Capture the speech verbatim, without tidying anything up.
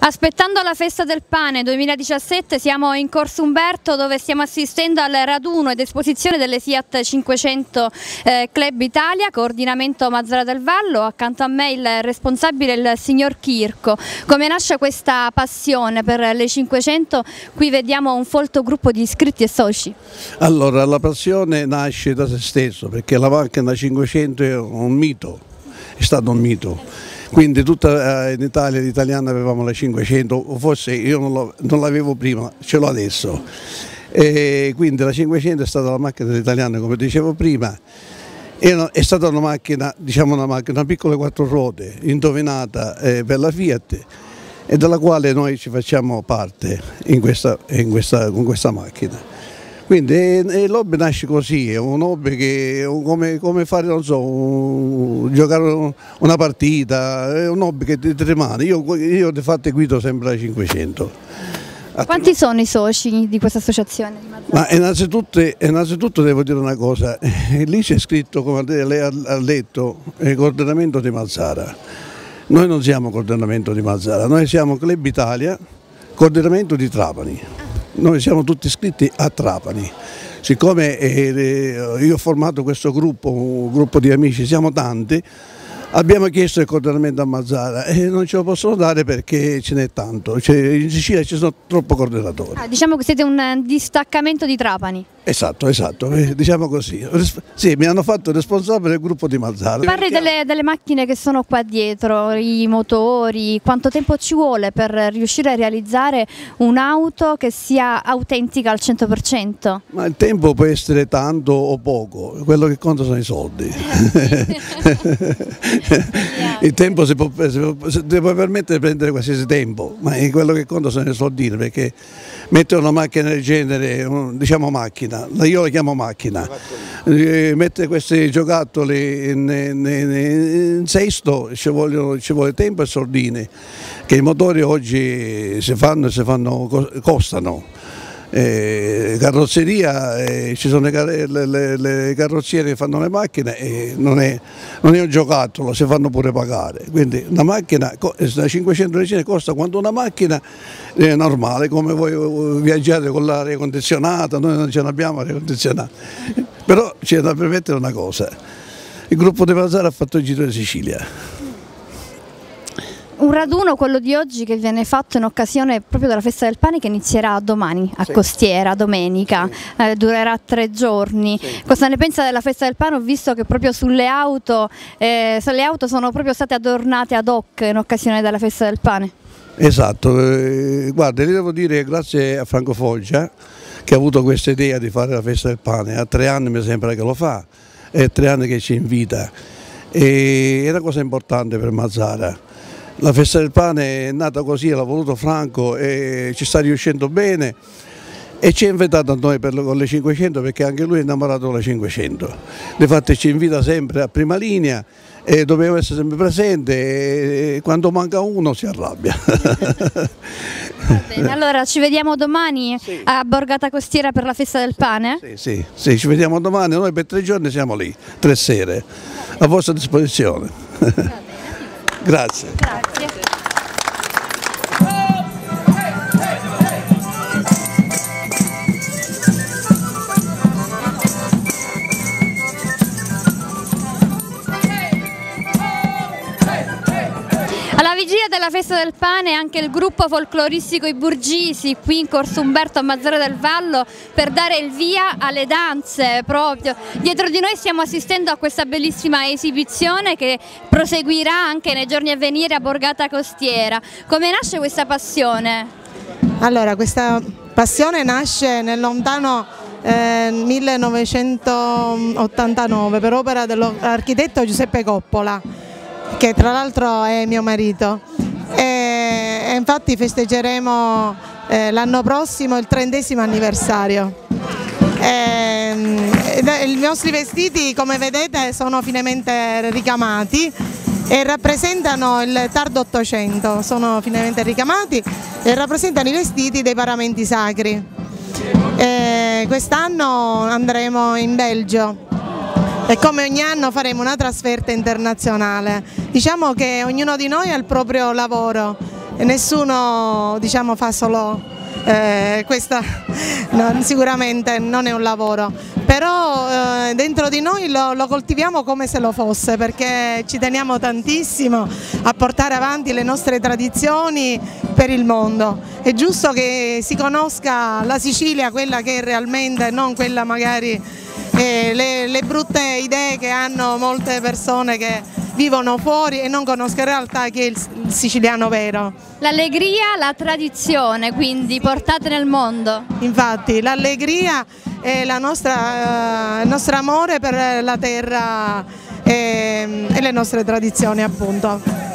Aspettando la festa del pane duemiladiciassette siamo in Corso Umberto, dove stiamo assistendo al raduno ed esposizione delle Fiat cinquecento eh, Club Italia, coordinamento Mazara del Vallo. Accanto a me il responsabile, il signor Chirco. Come nasce questa passione per le cinquecento? Qui vediamo un folto gruppo di iscritti e soci. Allora, la passione nasce da se stesso, perché la macchina cinquecento è un mito, è stato un mito. Quindi tutta in Italia, gli italiani avevamo la cinquecento, o forse io non l'avevo prima, ce l'ho adesso. E quindi la cinquecento è stata la macchina dell'italiano, come dicevo prima, è stata una macchina, diciamo una macchina, una piccola quattro ruote, indovinata eh, per la Fiat, e della quale noi ci facciamo parte in questa, in questa, con questa macchina. Quindi il hobby nasce così, è un hobby che come, come fare, non so, un, giocare una partita, è un hobby che ti rimane. Io, io di fatto guido sempre la cinquecento. Quanti sono i soci di questa associazione? Ma innanzitutto, innanzitutto devo dire una cosa, lì c'è scritto, come lei ha detto, il coordinamento di Mazara. Noi non siamo coordinamento di Mazara, noi siamo Club Italia, coordinamento di Trapani. Noi siamo tutti iscritti a Trapani. Siccome eh, io ho formato questo gruppo, un gruppo di amici, siamo tanti, abbiamo chiesto il coordinamento a Mazara e non ce lo possono dare perché ce n'è tanto, cioè, in Sicilia ci sono troppo coordinatori. Ah, diciamo che siete un distaccamento di Trapani. Esatto, esatto, eh, diciamo così. Sì, mi hanno fatto responsabile del gruppo di Mazara. Parli delle, delle macchine che sono qua dietro, i motori, quanto tempo ci vuole per riuscire a realizzare un'auto che sia autentica al cento per cento? Ma il tempo può essere tanto o poco, quello che conta sono i soldi. Il tempo si può, si può, si può permettere di prendere qualsiasi tempo, ma quello che conta sono i soldini, perché mettere una macchina del genere, diciamo macchina, io la chiamo macchina, mettere questi giocattoli in, in, in sesto ci, vogliono, ci vuole tempo e soldini, che i motori oggi si fanno e si fanno, costano. Eh, carrozzeria, eh, ci sono le, le, le carrozziere che fanno le macchine e non è, non è un giocattolo, si fanno pure pagare. Quindi una macchina, la cinquecento regine costa quanto una macchina eh, normale, come voi viaggiate con l'aria condizionata, noi non ce l'abbiamo aria condizionata. Però c'è da permettere una cosa, il gruppo di Mazara ha fatto il giro di Sicilia. Un raduno, quello di oggi, che viene fatto in occasione proprio della festa del pane, che inizierà domani a sì. Costiera, domenica, sì. eh, durerà tre giorni. Sì. Cosa ne pensa della festa del pane? Ho visto che proprio sulle auto, eh, le auto sono proprio state adornate ad hoc in occasione della festa del pane. Esatto, eh, guarda, le devo dire grazie a Franco Foggia che ha avuto questa idea di fare la festa del pane. A tre anni mi sembra che lo fa, è tre anni che ci invita, e è una cosa importante per Mazara. La festa del pane è nata così, l'ha voluto Franco e ci sta riuscendo bene, e ci ha invitato a noi per le, con le cinquecento, perché anche lui è innamorato della cinquecento. Infatti ci invita sempre a prima linea e dobbiamo essere sempre presenti, e quando manca uno si arrabbia. Va bene, allora ci vediamo domani sì. a Borgata Costiera per la festa del pane? Sì, sì, sì, ci vediamo domani, noi per tre giorni siamo lì, tre sere, a vostra disposizione. Grazie. Grazie. Alla vigilia della festa del pane anche il gruppo folcloristico I Burgisi qui in Corso Umberto a Mazara del Vallo per dare il via alle danze proprio. Dietro di noi stiamo assistendo a questa bellissima esibizione che proseguirà anche nei giorni a venire a Borgata Costiera. Come nasce questa passione? Allora, questa passione nasce nel lontano eh, millenovecentottantanove per opera dell'architetto Giuseppe Coppola, che tra l'altro è mio marito, e, e infatti festeggeremo eh, l'anno prossimo il trentesimo anniversario. E, e, I nostri vestiti, come vedete, sono finemente ricamati e rappresentano il tardo Ottocento, sono finemente ricamati e rappresentano i vestiti dei paramenti sacri. Quest'anno andremo in Belgio e come ogni anno faremo una trasferta internazionale. Diciamo che ognuno di noi ha il proprio lavoro nessuno, diciamo, fa solo eh, questa, no, sicuramente non è un lavoro, però eh, dentro di noi lo, lo coltiviamo come se lo fosse, perché ci teniamo tantissimo a portare avanti le nostre tradizioni per il mondo. È giusto che si conosca la Sicilia, quella che è realmente, non quella magari eh, le, le brutte idee che hanno molte persone che vivono fuori e non conoscono in realtà chi è il, il siciliano vero. L'allegria, la tradizione, quindi portate nel mondo. Infatti l'allegria è la nostra, eh, il nostro amore per la terra e, e le nostre tradizioni, appunto.